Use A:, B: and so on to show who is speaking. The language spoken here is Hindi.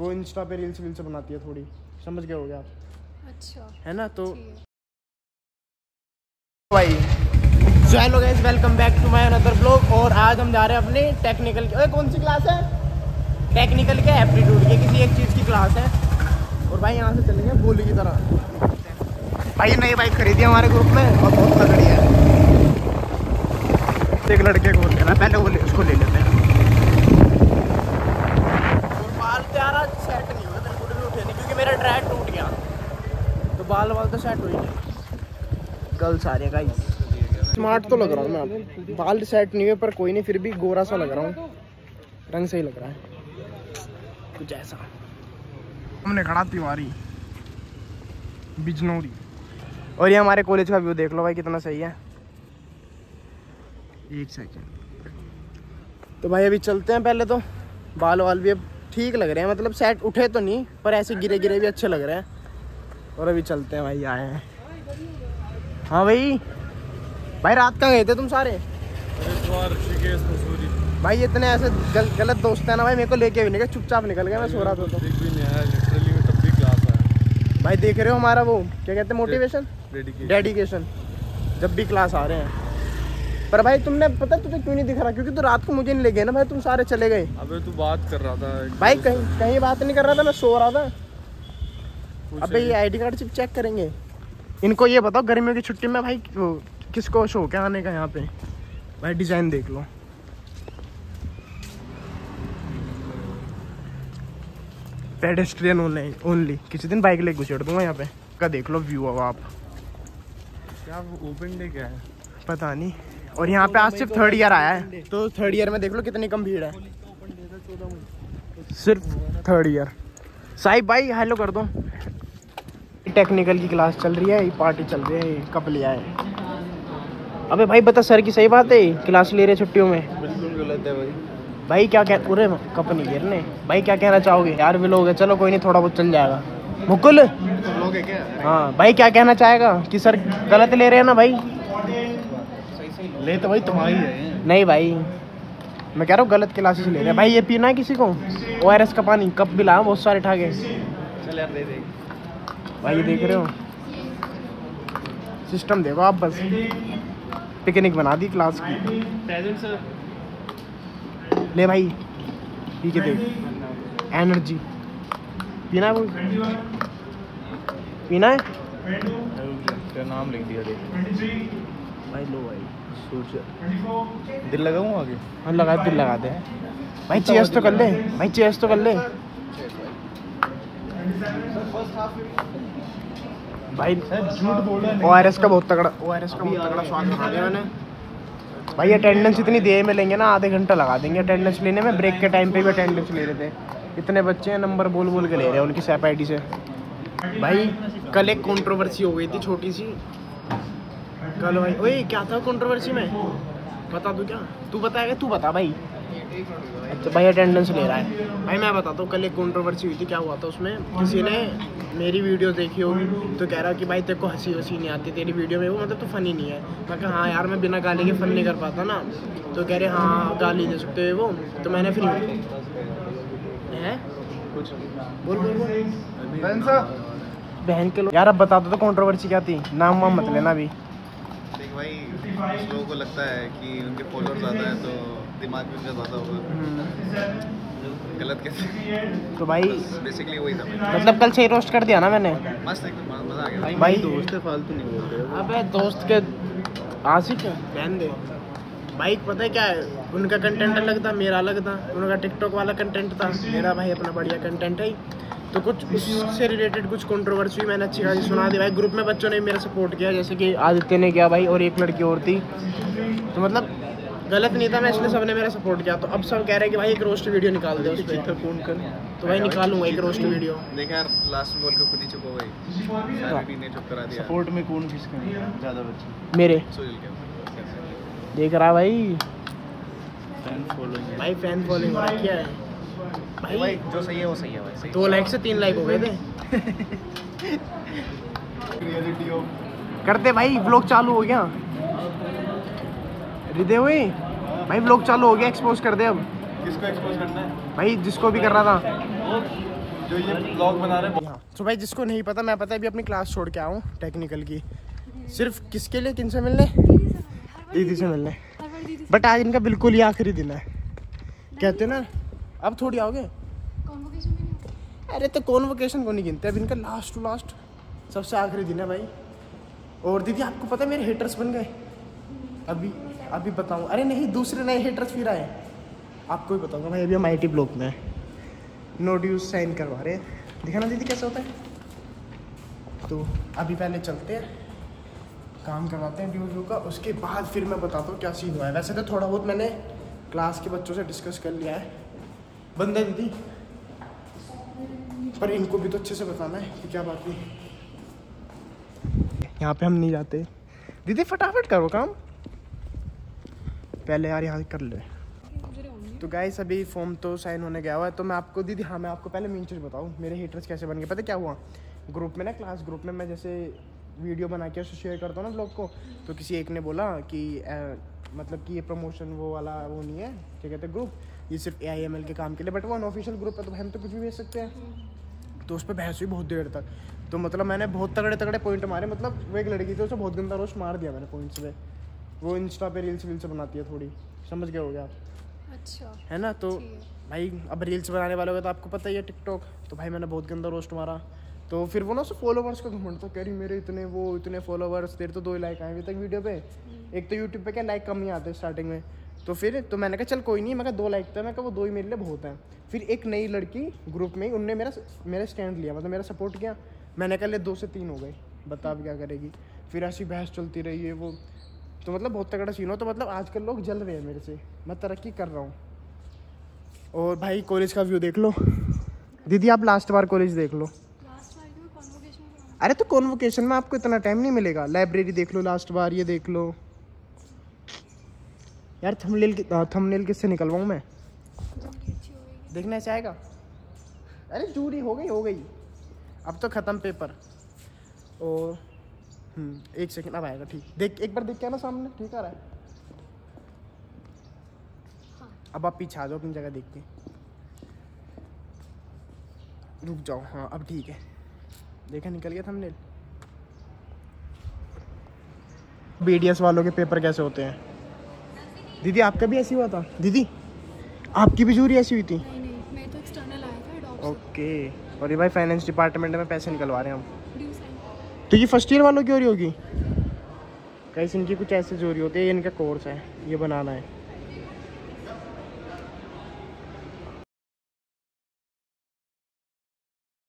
A: वो इंस्टा पे रील्स वील्स बनाती है थोड़ी, समझ गए होगे आप? अच्छा है ना। तो भाई hello guys, welcome back to my another blog. और आज हम जा रहे हैं अपनी टेक्निकल की, कौन सी क्लास है? टेक्निकल के एप्टीट्यूड की किसी एक चीज़ की क्लास है। और भाई यहाँ से चलेंगे गोली की तरह। भाई नई बाइक खरीदी हमारे ग्रुप में और बहुत तगड़ी है। एक लड़के को लेना, पहले वो उसको ले लेते हैं। और बाल प्यारा सेट नहीं हुआ बिल्कुल भी, उठे नहीं क्योंकि मेरा ड्राई टूट गया, तो बाल तो सेट हुई नहीं। गर्ल्स आ रही है गाइस। स्मार्ट तो लग रहा हूँ मैं, बाल सेट नहीं हुए पर कोई नहीं, फिर भी गोरा सा लग रहा हूँ, रंग सही लग रहा है कुछ ऐसा। हमने खड़ा तिवारी बिजनौरी। और ये हमारे कॉलेज का व्यू देख लो भाई, कितना सही है। एक सेकेंड। तो भाई अभी चलते हैं, पहले तो बाल वाल भी अब ठीक लग रहे हैं, मतलब सेट उठे तो नहीं पर ऐसे गिरे गिरे भी अच्छे लग रहे हैं। और अभी चलते हैं भाई, आए हैं। हाँ भाई, भाई रात कहाँ गए थे तुम सारे? भाई इतने ऐसे गलत दोस्त है ना भाई, मेरे को लेके भी नहीं गए, चुपचाप निकल गए, मैं सो रहा था तो। भाई देख रहे हो हमारा वो क्या कहते हैं, मोटिवेशन, डेडिकेशन, जब भी क्लास आ रहे हैं। पर भाई तुमने पता तुझे क्यों नहीं दिख रहा? क्योंकि तू रात को मुझे नहीं ले गए ना भाई, तुम सारे चले गए।
B: अबे तू बात कर रहा था
A: भाई, कहीं बात नहीं कर रहा था, मैं सो रहा था। अबे ये आईडी कार्ड चिप चेक करेंगे। इनको ये बताओ गर्मियों की छुट्टी में भाई किसको शौक है आने का यहाँ पे? भाई डिजाइन देख लो। Pedestrian only. किसी दिन बाइक लेके घुसेड़ दूंगा यहाँ पे का, देख लो व्यू। अब आप
B: क्या ओपन डे क्या है
A: पता नहीं। और यहाँ पे आज सिर्फ थर्ड ईयर आया है, तो थर्ड ईयर में देख लो कितनी कम भीड़ है, सिर्फ थर्ड ईयर। साहिब भाई हेलो कर दो। टेक्निकल की क्लास चल रही है, पार्टी चल रही है, कब लिया है? अबे भाई बता, सर की सही बात है, क्लास ले रहे छुट्टियों में?
B: बिल्कुल गलत है भाई।
A: भाई क्या कह पूरे कप नहीं गिरने। भाई क्या कहना चाहोगे यार? भी लोग है, चलो कोई नहीं, थोड़ा बहुत चल जाएगा। मुकुल
B: लोग है क्या?
A: हाँ भाई, क्या कहना चाहेगा कि सर गलत ले रहे हैं ना भाई?
B: ले तो भाई तुम्हारी है।
A: नहीं भाई, मैं कह रहा हूँ गलत क्लासेस ले रहे हैं। भाई ये पीना है किसी को? ORS का पानी कप भी लाया, बहुत सारे ठाके।
B: चल यार दे दे
A: भाई ये देख रहे हो सिस्टम, देखो आप, बस पिकनिक बना दी क्लास की।
B: प्रेजेंट सर
A: ले भाई पी के देख, एनर्जी पीना है, वो पीना है।
B: तेरा नाम लिख दिया देख
A: भाई लो भाई,
B: सोच दिल लगाऊं आगे।
A: हाँ लगा, दिल लगा दे भाई। चेयर्स तो कर ले भाई, चेयर्स तो कर ले भाई।
B: झूठ बोल रहा है।
A: ORS का बहुत तगड़ा स्वाद बना दिया मैंने भाई। अटेंडेंस इतनी देर में लेंगे ना, आधे घंटा लगा देंगे अटेंडेंस लेने में। ब्रेक के टाइम पे भी अटेंडेंस ले रहे थे, इतने बच्चे हैं, नंबर बोल बोल के ले रहे हैं उनकी SAP ID से। भाई कल एक कंट्रोवर्सी हो गई थी छोटी सी कल भाई। ओए क्या था कंट्रोवर्सी में, बता दूं क्या? तू बताएगा? तू बता भाई। अच्छा भाई अटेंडेंस ले रहा है भाई, मैं बताता हूँ। कल एक कंट्रोवर्सी हुई थी, क्या हुआ था उसमें, किसी ने मेरी वीडियो देखी होगी तो कह रहा कि भाई तेरे को हंसी वसी नहीं आती तेरी वीडियो में, वो मतलब तो फनी नहीं है। मैं कहा हाँ यार, मैं बिना गाली के फन नहीं कर पाता ना। तो कह रहे हाँ गाली दे सकते हो वो, तो मैंने फिर है
B: कुछ
A: बोल बहन के लोग यार। अब बता दो तो कंट्रोवर्सी क्या थी, नाम वाम मत लेना अभी।
B: देख भाई, कुछ लोगों को लगता है कि उनके फॉलोअर ज़्यादा है तो दिमाग भी उनका ज़्यादा होगा। गलत कैसे? तो भाई बेसिकली वही था।
A: मतलब कल से ही रोस्ट कर दिया ना मैंने,
B: मस्त एकदम मज़ा आ गया
A: भाई।
B: दोस्त है, फालतू नहीं बोलते।
A: अबे दोस्त के आशिक है, बहन दे भाई। पता है क्या है, उनका कंटेंट अलग था, मेरा अलग था। उनका टिकटॉक वाला कंटेंट था, मेरा भाई अपना बढ़िया कंटेंट है। तो कुछ उससे रिलेटेड कुछ कंट्रोवर्सी मैंने अच्छी खासी सुना दी भाई। ग्रुप में बच्चों ने मेरा सपोर्ट किया, जैसे कि आदित्य ने किया भाई, और एक लड़की और थी। तो मतलब गलत नहीं था मैं, इसलिए सबने मेरा सपोर्ट किया। तो अब सब कह रहे हैं कि भाई एक रोस्ट वीडियो निकाल दे उस पर, फोन कर। तो भाई निकालूंगा एक रोस्ट वीडियो।
B: देख यार, लास्ट में बोल के खुद ही चुप हो गई, ने चुप करा दिया। सपोर्ट में कौन किसका ज़्यादा बच्चे?
A: मेरे
B: सोशल क्या
A: देख रहा भाई,
B: फैन फॉलोइंग
A: भाई फैन फॉलोइंग हो रखी है
B: भाई। जो सही है वो सही है भाई।
A: 2 लाइक से 3 लाइक हो गए थे। करते भाई, व्लॉग चालू हो गया। हृदय हुई भाई, व्लॉग चालू हो गया, एक्सपोज कर दे अब।
B: किसको एक्सपोज करना है
A: भाई? जिसको भी कर रहा था।
B: जो ये ब्लॉग बना रहे हैं।
A: हाँ तो भाई जिसको नहीं पता, मैं पता है अभी अपनी क्लास छोड़ के आया हूँ टेक्निकल की, सिर्फ किसके लिए, किन से मिलने, दीदी से मिलने। बट आज इनका बिल्कुल ही आखिरी दिन है, कहते ना अब थोड़ी आओगे। अरे तो कॉन्वोकेशन को नहीं गिनते, अब इनका लास्ट टू लास्ट सबसे आखिरी दिन है भाई। और दीदी आपको पता है मेरे हेटर्स बन गए अभी, अभी बताऊँ। अरे नहीं, दूसरे नए हेटर्स फिर आए, आपको भी बताऊँगा भाई। अभी हम IT ब्लॉक में नो ड्यूज साइन करवा रहे हैं, दिखाना दीदी कैसे होता है। तो अभी पहले चलते हैं, काम करवाते हैं ड्यूज का, उसके बाद फिर मैं बताता हूँ क्या सीन हुआ है। वैसे तो थोड़ा बहुत मैंने क्लास के बच्चों से डिस्कस कर लिया है, बंदे दीदी, पर इनको भी तो अच्छे से बताना है कि क्या बात है। यहाँ पे हम नहीं जाते दीदी, फटाफट करो काम पहले यार, यहाँ कर ले। तो गाइस अभी फॉर्म तो साइन होने गया हुआ है, तो मैं आपको दीदी, हाँ मैं आपको पहले मेन चीज़ बताऊँ मेरे हेटर्स कैसे बन गए। पता क्या हुआ, ग्रुप में ना, क्लास ग्रुप में मैं जैसे वीडियो बना के शेयर करता हूँ ना ब्लॉग को, तो किसी एक ने बोला कि मतलब कि ये प्रमोशन वो वाला वो नहीं है, क्या कहते हैं ग्रुप, ये सिर्फ AIML के काम के लिए, बट वो अनऑफिशियल ग्रुप है तो हम तो कुछ भी भेज सकते हैं। तो उस पर बहस हुई बहुत देर तक, तो मतलब मैंने बहुत तगड़े तगड़े पॉइंट मारे, मतलब वो एक लड़की थी, उसे बहुत गंदा रोस्ट मार दिया मैंने पॉइंट्स पे। वो इंस्टा पे रील्स वील्स बनाती है थोड़ी, समझ गए होगे आप, अच्छा है ना। तो भाई अब रील्स बनाने वाले हो तो आपको पता ही है टिकटॉक, तो भाई मैंने बहुत गंदा रोस्ट मारा। तो फिर वो ना उससे फॉलोवर्स का घमंड था, कह रही मेरे इतने वो इतने फॉलोवर्स, तेरे तो 2 लाइक आए अभी तक वीडियो पे। एक तो यूट्यूब पे क्या लाइक कम ही आते स्टार्टिंग में, तो फिर तो मैंने कहा चल कोई नहीं, मैं कहा 2 लाइक था, मैं कहा वो 2 ही मेरे लिए बहुत हैं। फिर एक नई लड़की ग्रुप में, उनने मेरा स्टैंड लिया, मतलब मेरा सपोर्ट किया। मैंने कहा ले 2 से 3 हो गए, बता अब क्या करेगी। फिर ऐसी बहस चलती रही है वो, तो मतलब बहुत तगड़ा सीन हो। तो मतलब आजकल लोग जल रहे हैं मेरे से, मैं तरक्की कर रहा हूँ। और भाई कॉलेज का व्यू देख लो दीदी, आप लास्ट बार कॉलेज देख लो। अरे तो कॉन्वोकेशन में आपको इतना टाइम नहीं मिलेगा, लाइब्रेरी देख लो लास्ट बार, ये देख लो यार। थंबनेल किससे निकलवाऊँ मैं, देखना चाहेगा। अरे जूरी हो गई, अब तो ख़त्म पेपर। और 1 सेकंड अब आएगा, ठीक देख, एक बार देख के आना सामने, ठीक आ रहा है। अब आप पीछे आ जाओ अपनी जगह देख के, रुक जाओ, हाँ अब ठीक है, देखा निकल गया थंबनेल। BDS वालों के पेपर कैसे होते हैं दीदी, आपका भी ऐसी हुआ था दीदी, आपकी भी जूरी ऐसी हुई थी?
C: नहीं, मैं तो एक्सटर्नल आया था।
A: ओके, और ये भाई फाइनेंस डिपार्टमेंट में पैसे निकलवा रहे हैं हम। तो ये फर्स्ट ईयर वालों की हो रही होगी, कैसे इनकी कुछ ऐसे चोरी होती है, ये इनका कोर्स है, ये बनाना है।